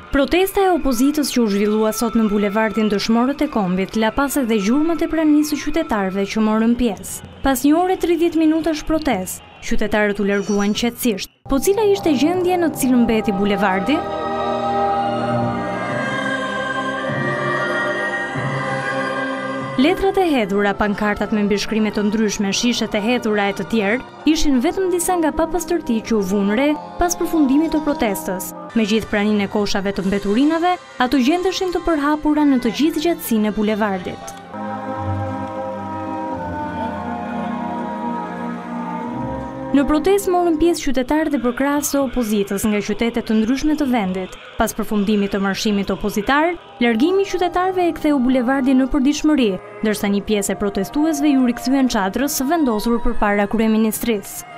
Protesta e opozitës që u zhvillua sot në bulevardin Dëshmorët e Kombit la pas edhe gjurmët e pranisë së qytetarëve që morën pjesë. Pas 1 ore 30 minutash protestë, qytetarët u larguan qetësisht. Po cila ishte gjendja në të cilën mbeti bulevardi? Letrat e hedhura, pankartat me mbishkrime të ndryshme, shishet e hedhura e të tjerë, ishin vetëm disa nga papastërti që u vunë re pas përfundimit të protestës. Me gjithë praninë e koshave të mbeturinave, ato gjendeshin të përhapura në të gjithë gjatësinë e bulevardit. Në protestë morën pjesë qytetarë dhe përkrahës së opozitës nga qytete të ndryshme të vendit. Pas përfundimit të marshimit opozitar, largimi i qytetarëve e ktheu bulevardin në përditshmëri, ndërsa një pjesë e protestuesve ju rikthyen çadrës së vendosur përpara kryeministrisë.